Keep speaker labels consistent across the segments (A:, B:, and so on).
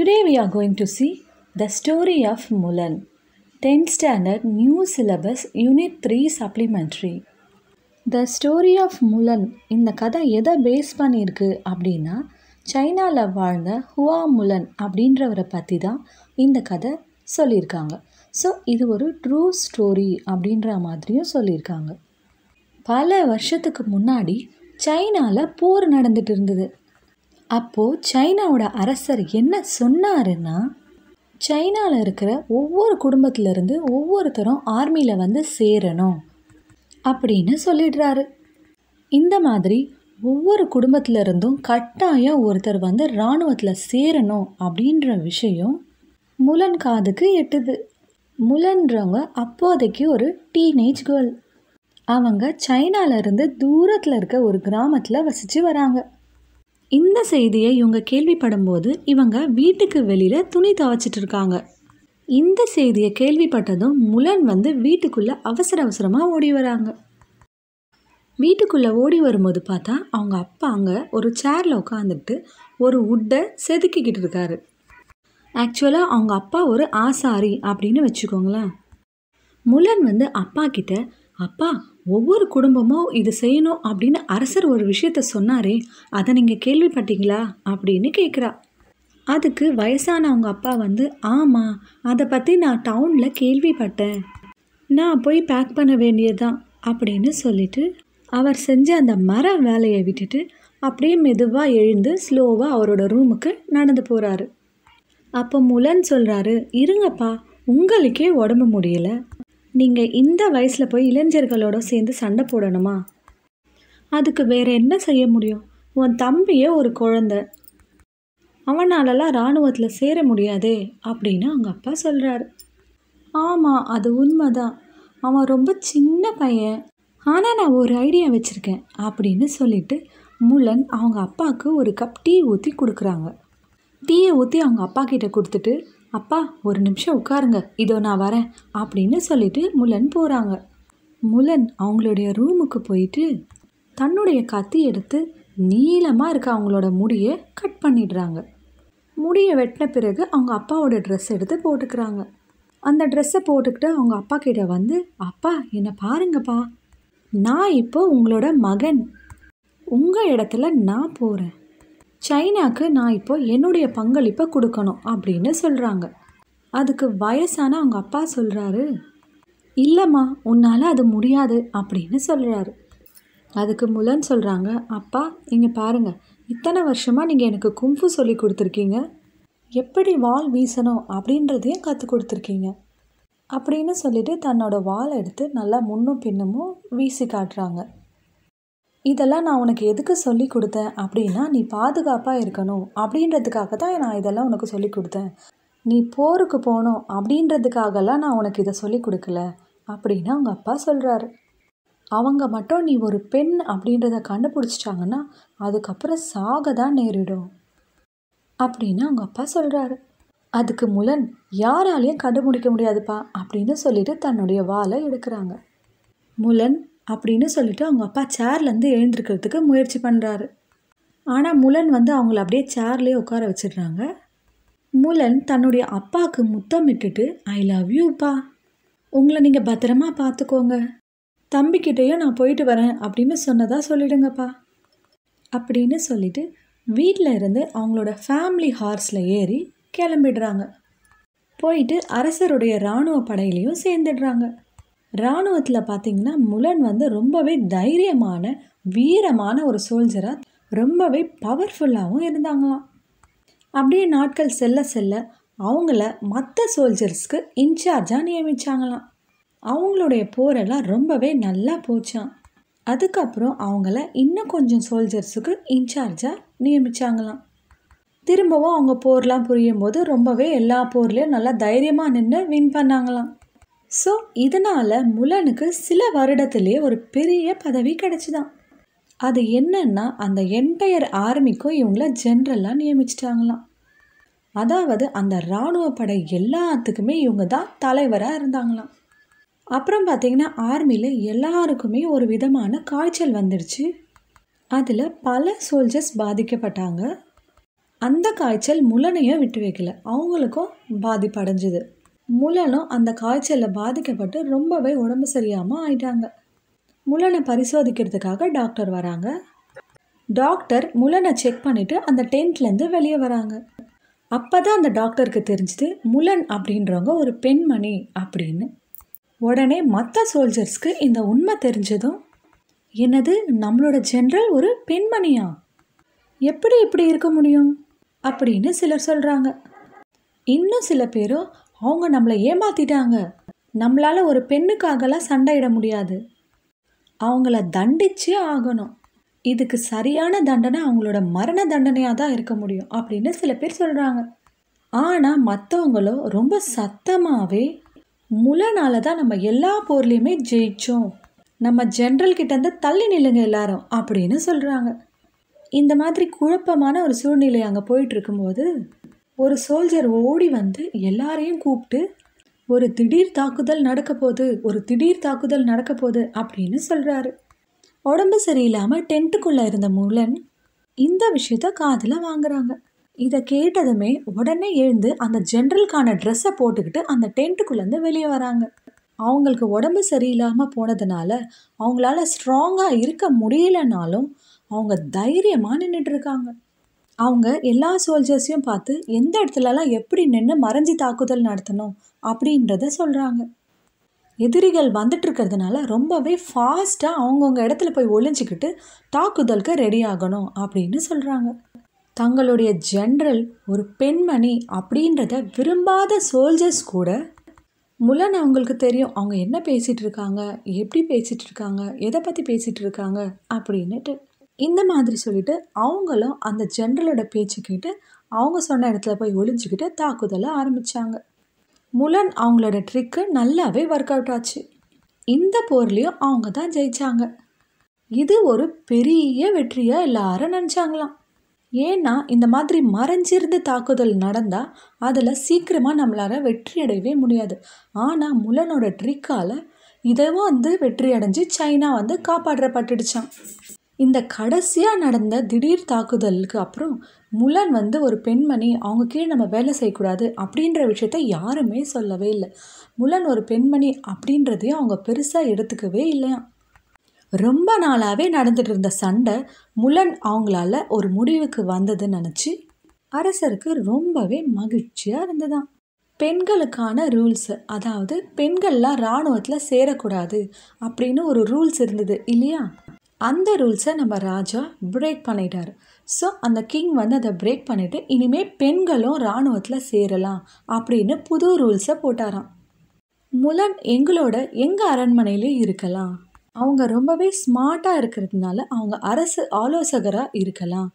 A: Today we are going to see the story of Mulan, 10th standard new syllabus unit 3 supplementary. The story of Mulan இந்த கதை எதை base பண்ணியிருக்கு அப்படின்னா சைனாவில் வாழ்ந்த ஹுவா முலன் அப்படின்றவரை பற்றி தான் இந்த கதை சொல்லியிருக்காங்க. ஸோ இது ஒரு ட்ரூ ஸ்டோரி அப்படின்ற மாதிரியும் சொல்லியிருக்காங்க. பல வருஷத்துக்கு முன்னாடி சைனாவில் போர் நடந்துட்டு இருந்தது. அப்போது சைனாவோட அரசர் என்ன சொன்னாருன்னா, சைனாவில் இருக்கிற ஒவ்வொரு குடும்பத்திலேருந்து ஒவ்வொருத்தரும் ஆர்மியில் வந்து சேரணும் அப்படின்னு சொல்லிடுறாரு. இந்த மாதிரி ஒவ்வொரு குடும்பத்திலேருந்தும் கட்டாயம் ஒருத்தர் வந்து இராணுவத்தில் சேரணும் அப்படின்ற விஷயம் முலன் காதுக்கு எட்டுது. முலன்றவங்க அப்போதைக்கு ஒரு டீனேஜ் கேர்ள். அவங்க சைனாவிலேருந்து தூரத்தில் இருக்க ஒரு கிராமத்தில் வசித்து வராங்க. இந்த செய்தியை இவங்க கேள்விப்படும்போது இவங்க வீட்டுக்கு வெளியில் துணி துவைச்சிட்டு இருக்காங்க. இந்த செய்தியை கேள்விப்பட்டதும் முலன் வந்து வீட்டுக்குள்ளே அவசரமாக ஓடி வராங்க. வீட்டுக்குள்ளே ஓடி வரும்போது பார்த்தா அவங்க அப்பா அங்கே ஒரு சேரில் உட்காந்துட்டு ஒரு உட்டை செதுக்கிக்கிட்டு இருக்காரு. ஆக்சுவலாக அவங்க அப்பா ஒரு ஆசாரி அப்படின்னு வச்சுக்கோங்களேன். முலன் வந்து அப்பா கிட்ட, அப்பா ஒவ்வொரு குடும்பமும் இது செய்யணும் அப்படின்னு அரசர் ஒரு விஷயத்த சொன்னாரே, அதை நீங்கள் கேள்விப்பட்டீங்களா அப்படின்னு கேட்குறா. அதுக்கு வயசான அவங்க அப்பா வந்து, ஆமாம் அதை பற்றி நான் டவுனில் கேள்விப்பட்டேன், நான் போய் பேக் பண்ண வேண்டியதுதான் அப்படின்னு சொல்லிட்டு அவர் செஞ்ச அந்த மர வேலையை விட்டுட்டு அப்படியே மெதுவாக எழுந்து ஸ்லோவாக அவரோட ரூமுக்கு நடந்து போகிறாரு. அப்போ முலன் சொல்கிறாரு, இருங்கப்பா உங்களுக்கே உடம்பு முடியலை, நீங்கள் இந்த வயசில் போய் இளைஞர்களோட சேர்ந்து சண்டை போடணுமா? அதுக்கு வேறு என்ன செய்ய முடியும்? உன் தம்பியே ஒரு குழந்தை, அவனாலலாம் இராணுவத்தில் சேர முடியாதே அப்படின்னு அவங்க அப்பா சொல்கிறாரு. ஆமாம் அது உண்மைதான், அவன் ரொம்ப சின்ன பையன், ஆனால் நான் ஒரு ஐடியா வச்சுருக்கேன் அப்படின்னு சொல்லிட்டு முலன் அவங்க அப்பாவுக்கு ஒரு கப் டீ ஊற்றி கொடுக்குறாங்க. டீயை ஊற்றி அவங்க அப்பா கிட்ட கொடுத்துட்டு, அப்பா ஒரு நிமிஷம் உட்காருங்க, இதோ நான் வரேன் அப்படின்னு சொல்லிட்டு முலன் போகிறாங்க. முலன் அவங்களுடைய ரூமுக்கு போயிட்டு தன்னுடைய கத்தி எடுத்து நீளமாக இருக்க அவங்களோட முடியை கட் பண்ணிடுறாங்க. முடியை வெட்டின பிறகு அவங்க அப்பாவோட ட்ரெஸ் எடுத்து போட்டுக்கிறாங்க. அந்த ட்ரெஸ்ஸை போட்டுக்கிட்டு அவங்க அப்பா கிட்ட வந்து, அப்பா என்னை பாருங்கப்பா, நான் இப்போ உங்களோட மகன், உங்கள் இடத்துல நான் போகிறேன், சைனாக்கு நான் இப்போ என்னுடைய பங்களிப்பை கொடுக்கணும் அப்படின்னு சொல்கிறாங்க. அதுக்கு வயசான அவங்க அப்பா சொல்கிறாரு, இல்லைம்மா உன்னால் அது முடியாது அப்படின்னு சொல்கிறாரு. அதுக்கு முலன் சொல்கிறாங்க, அப்பா இங்கே பாருங்கள், இத்தனை வருஷமாக நீங்கள் எனக்கு கும்ஃபு சொல்லி கொடுத்துருக்கீங்க, எப்படி வாள் வீசணும் அப்படின்றதையும் கற்றுக் கொடுத்துருக்கீங்க அப்படின்னு சொல்லிட்டு தன்னோட வாளை எடுத்து நல்லா முன்னும் பின்னமும் வீசி காட்டுறாங்க. இதெல்லாம் நான் உனக்கு எதுக்கு சொல்லி கொடுத்தேன் அப்படின்னா, நீ பாதுகாப்பாக இருக்கணும் அப்படின்றதுக்காக தான் நான் இதெல்லாம் உனக்கு சொல்லி கொடுத்தேன், நீ போருக்கு போகணும் அப்படின்றதுக்காகலாம் நான் உனக்கு இதை சொல்லி கொடுக்கல அப்படின்னு அவங்க அப்பா சொல்கிறாரு. அவங்க மட்டும் நீ ஒரு பெண் அப்படின்றத கண்டுபிடிச்சிட்டாங்கன்னா அதுக்கப்புறம் சாக தான் நேரிடும் அப்படின்னு அவங்க அப்பா சொல்கிறாரு. அதுக்கு முலன், யாராலையும் கண்டுபிடிக்க முடியாதுப்பா அப்படின்னு சொல்லிட்டு தன்னுடைய வாளை எடுக்கிறாங்க. முலன் அப்படின்னு சொல்லிட்டு அவங்க அப்பா சேர்லேருந்து எழுந்திருக்கிறதுக்கு முயற்சி பண்ணுறாரு. ஆனால் முலன் வந்து அவங்கள அப்படியே சேர்லேயே உட்கார வச்சிடுறாங்க. முலன் தன்னுடைய அப்பாவுக்கு முத்தமிட்டுட்டு, ஐ லவ் யூப்பா, உங்களை நீங்கள் பத்திரமா பார்த்துக்கோங்க, தம்பிக்கிட்டேயும் நான் போயிட்டு வரேன் அப்படின்னு சொன்னதாக சொல்லிடுங்கப்பா அப்படின்னு சொல்லிட்டு வீட்டில் இருந்து அவங்களோட ஃபேமிலி ஹார்ஸில் ஏறி கிளம்பிடுறாங்க. போயிட்டு அரசருடைய இராணுவ படையிலையும் சேர்ந்துடுறாங்க. இராணுவத்தில் பார்த்திங்கன்னா முலன் வந்து ரொம்பவே தைரியமான வீரமான ஒரு சோல்ஜராக ரொம்பவே பவர்ஃபுல்லாகவும் இருந்தாங்களாம். அப்படியே நாட்கள் செல்ல செல்ல அவங்கள மற்ற சோல்ஜர்ஸ்க்கு இன்சார்ஜாக நியமித்தாங்களாம். அவங்களுடைய போரெல்லாம் ரொம்பவே நல்லா போச்சான். அதுக்கப்புறம் அவங்கள இன்னும் கொஞ்சம் சோல்ஜர்ஸுக்கு இன்சார்ஜாக நியமித்தாங்களாம். திரும்பவும் அவங்க போர்லாம் புரியும் போது ரொம்பவே எல்லா போர்லேயும் நல்லா தைரியமாக நின்று வின் பண்ணாங்களாம். ஸோ இதனால் முலனுக்கு சில வருடத்துலேயே ஒரு பெரிய பதவி கிடச்சிதான். அது என்னன்னா, அந்த என்டையர் ஆர்மிக்கும் இவங்கள ஜென்ரலாக நியமிச்சிட்டாங்களாம். அதாவது அந்த இராணுவ படை எல்லாத்துக்குமே இவங்க தான் தலைவராக இருந்தாங்களாம். அப்புறம் பார்த்திங்கன்னா ஆர்மியில் எல்லாருக்குமே ஒரு விதமான காய்ச்சல் வந்துடுச்சு. அதில் பல சோல்ஜர்ஸ் பாதிக்கப்பட்டாங்க. அந்த காய்ச்சல் முலனையும் விட்டு வைக்கல, அவங்களுக்கும் பாதிப்பு அடைஞ்சுது. முலனும் அந்த காய்ச்சலில் பாதிக்கப்பட்டு ரொம்பவே உடம்பு சரியாமல் ஆயிட்டாங்க. முலனை பரிசோதிக்கிறதுக்காக டாக்டர் வராங்க. டாக்டர் முலனை செக் பண்ணிவிட்டு அந்த டென்ட்லேருந்து வெளியே வராங்க. அப்போ தான் அந்த டாக்டருக்கு தெரிஞ்சுது முலன் அப்படின்றவங்க ஒரு பெண்மணி அப்படின்னு. உடனே மற்ற சோல்ஜர்ஸ்க்கு இந்த உண்மை தெரிஞ்சதும், என்னது நம்மளோட ஜென்ரல் ஒரு பெண்மணியா, எப்படி இப்படி இருக்க முடியும் அப்படின்னு சிலர் சொல்கிறாங்க. இன்னும் சில பேரோ அவங்க நம்மளை ஏமாற்றிட்டாங்க, நம்மளால் ஒரு பெண்ணுக்காகலாம் சண்டையிட முடியாது, அவங்கள தண்டிச்சே ஆகணும், இதுக்கு சரியான தண்டனை அவங்களோட மரண தண்டனையாக தான் இருக்க முடியும் அப்படின்னு சில பேர் சொல்கிறாங்க. ஆனால் மற்றவங்களோ ரொம்ப சத்தமாகவே முலனால தான் நம்ம எல்லா போர்லேயுமே ஜெயிச்சோம், நம்ம ஜென்ரல் கிட்டேருந்து தள்ளி நில்லுங்க எல்லாரும் அப்படின்னு சொல்கிறாங்க. இந்த மாதிரி குழப்பமான ஒரு சூழ்நிலை அங்கே போயிட்டு இருக்கும்போது ஒரு சோல்ஜர் ஓடி வந்து எல்லாரையும் கூப்பிட்டு ஒரு திடீர் தாக்குதல் நடக்க போகுது அப்படின்னு சொல்கிறாரு. உடம்பு சரியில்லாமல் டென்ட்டுக்குள்ளே இருந்த முலன் இந்த விஷயத்த காதில் வாங்குறாங்க. இதை கேட்டதுமே உடனே எழுந்து அந்த ஜென்ரலுக்கான ட்ரெஸ்ஸை போட்டுக்கிட்டு அந்த டென்ட்டுக்குள்ளேருந்து வெளியே வராங்க. அவங்களுக்கு உடம்பு சரியில்லாமல் போனதுனால அவங்களால ஸ்ட்ராங்காக இருக்க முடியலனாலும் அவங்க தைரியமாக நின்றுட்டுருக்காங்க. அவங்க எல்லா சோல்ஜர்ஸையும் பார்த்து எந்த இடத்துலலாம் எப்படி நின்று மறைஞ்சி தாக்குதல் நடத்தணும் அப்படின்றத சொல்கிறாங்க. எதிரிகள் வந்துட்டு இருக்கிறதுனால ரொம்பவே ஃபாஸ்ட்டாக அவங்கவுங்க இடத்துல போய் ஒளிஞ்சிக்கிட்டு தாக்குதலுக்கு ரெடி ஆகணும் அப்படின்னு சொல்கிறாங்க. தங்களுடைய ஜென்ரல் ஒரு பெண்மணி அப்படின்றத விரும்பாத சோல்ஜர்ஸ் கூட முலன் அவங்களுக்கு தெரியும் அவங்க என்ன பேசிகிட்டு இருக்காங்க, எப்படி பேசிகிட்டு இருக்காங்க, எதை பற்றி பேசிகிட்டு இருக்காங்க அப்படின்னுட்டு. இந்த மாதிரி சொல்லிட்டு அவங்களும் அந்த ஜென்ரலோட பேச்சு கேட்டு அவங்க சொன்ன இடத்துல போய் ஒளிஞ்சிக்கிட்டு தாக்குதலை ஆரம்பித்தாங்க. முலன் அவங்களோட ட்ரிக்கு நல்லாவே ஒர்க் அவுட் ஆச்சு. இந்த போர்லேயும் அவங்க தான் ஜெயித்தாங்க. இது ஒரு பெரிய வெற்றியாக எல்லாரும் நினச்சாங்களாம். ஏன்னா இந்த மாதிரி மறைஞ்சிருந்து தாக்குதல் நடந்தால் அதில் சீக்கிரமாக நம்மளால் வெற்றி அடையவே முடியாது. ஆனால் முலனோட ட்ரிக்கால் இதுவும் வந்து வெற்றி அடைஞ்சு சைனா வந்து காப்பாற்றப்பட்டுடுச்சான். இந்த கடைசியாக நடந்த திடீர் தாக்குதலுக்கு அப்புறம் முலன் வந்து ஒரு பெண்மணி, அவங்க கீழே நம்ம வேலை செய்யக்கூடாது அப்படின்ற விஷயத்த யாருமே சொல்லவே இல்லை. முலன் ஒரு பெண்மணி அப்படின்றதையும் அவங்க பெருசாக எடுத்துக்கவே இல்லையா. ரொம்ப நாளாகவே நடந்துட்டு இருந்த சண்டை முலன் அவங்களால ஒரு முடிவுக்கு வந்ததுன்னு நினச்சி அரசருக்கு ரொம்பவே மகிழ்ச்சியாக இருந்ததுதான். பெண்களுக்கான ரூல்ஸு, அதாவது பெண்கள்லாம் இராணுவத்தில் சேரக்கூடாது அப்படின்னு ஒரு ரூல்ஸ் இருந்தது இல்லையா, அந்த ரூல்ஸை நம்ம ராஜா பிரேக் பண்ணிட்டார். ஸோ அந்த கிங் வந்து அதை பிரேக் பண்ணிவிட்டு இனிமேல் பெண்களும் இராணுவத்தில் சேரலாம் அப்படின்னு புது ரூல்ஸை போட்டாராம். முலன் எங்கள் அரண்மனையிலே இருக்கலாம், அவங்க ரொம்பவே ஸ்மார்ட்டாக இருக்கிறதுனால அவங்க அரசு ஆலோசகராக இருக்கலாம்,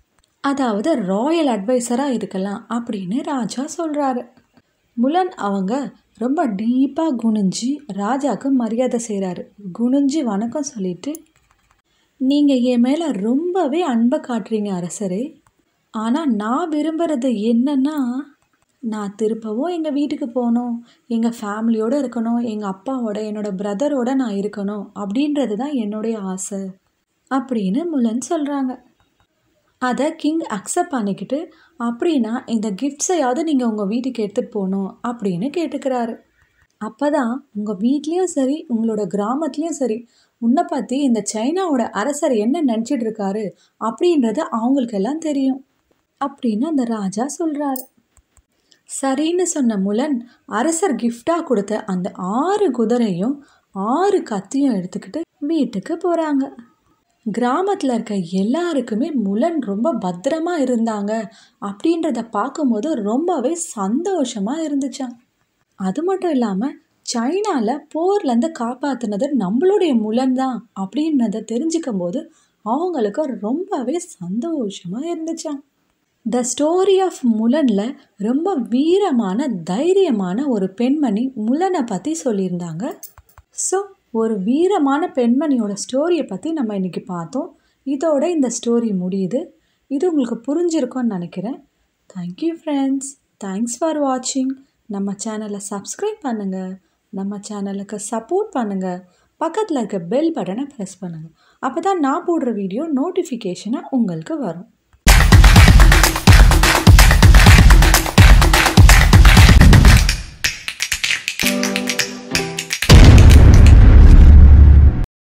A: அதாவது ராயல் அட்வைசராக இருக்கலாம் அப்படின்னு ராஜா சொல்கிறாரு. முலன் அவங்க ரொம்ப டீப்பாக குனிஞ்சு ராஜாவுக்கு மரியாதை செய்கிறாரு. குனிஞ்சு வணக்கம் சொல்லிட்டு, நீங்கள் என் மேலே ரொம்பவே அன்பை காட்டுறீங்க அரசரே, ஆனால் நான் விரும்புகிறது என்னன்னா, நான் திருப்பவும் எங்கள் வீட்டுக்கு போகணும், எங்கள் ஃபேமிலியோடு இருக்கணும், எங்கள் அப்பாவோட என்னோடய பிரதரோட நான் இருக்கணும் அப்படின்றது தான் என்னுடைய ஆசை அப்படின்னு முலன் சொல்கிறாங்க. அதை கிங் அக்செப்ட் பண்ணிக்கிட்டு, அப்படின்னா இந்த கிஃப்ட்ஸையாவது நீங்கள் உங்கள் வீட்டுக்கு எடுத்துகிட்டு போகணும் அப்படின்னு கேட்டுக்கிறாரு. அப்போ தான் உங்கள் வீட்லேயும் சரி உங்களோட கிராமத்துலேயும் சரி உன்னை பற்றி இந்த சைனாவோட அரசர் என்ன நினச்சிட்டு இருக்காரு அப்படின்றது அவங்களுக்கெல்லாம் தெரியும் அப்படின்னு அந்த ராஜா சொல்கிறாரு. சரின்னு சொன்ன முலன் அரசர் கிஃப்டாக கொடுத்த அந்த 6 குதிரையும் 6 கத்தியும் எடுத்துக்கிட்டு வீட்டுக்கு போகிறாங்க. கிராமத்தில் இருக்க எல்லாருக்குமே முலன் ரொம்ப பத்திரமா இருந்தாங்க அப்படின்றத பார்க்கும்போது ரொம்பவே சந்தோஷமாக இருந்துச்சான். அது மட்டும் இல்லாமல் சைனாவில் போர்லேருந்து காப்பாற்றினது நம்மளுடைய முலன் தான் அப்படின்றத தெரிஞ்சுக்கும் போது அவங்களுக்கு ரொம்பவே சந்தோஷமாக இருந்துச்சான். த ஸ்டோரி ஆஃப் முலனில் ரொம்ப வீரமான தைரியமான ஒரு பெண்மணி முலனை பற்றி சொல்லியிருந்தாங்க. ஸோ ஒரு வீரமான பெண்மணியோட ஸ்டோரியை பற்றி நம்ம இன்றைக்கி பார்த்தோம். இதோட இந்த ஸ்டோரி முடியுது. இது உங்களுக்கு புரிஞ்சிருக்கும்னு நினைக்கிறேன். தேங்க்யூ ஃப்ரெண்ட்ஸ், தேங்க்ஸ் ஃபார் வாட்சிங். நம்ம சேனலை சப்ஸ்கிரைப் பண்ணுங்கள், நம்ம சேனலுக்கு சப்போர்ட் பண்ணுங்கள், பக்கத்தில் இருக்க பெல் பட்டனை ப்ரெஸ் பண்ணுங்கள். அப்போ தான் நான் போடுற வீடியோ நோட்டிஃபிகேஷனாக உங்களுக்கு வரும்.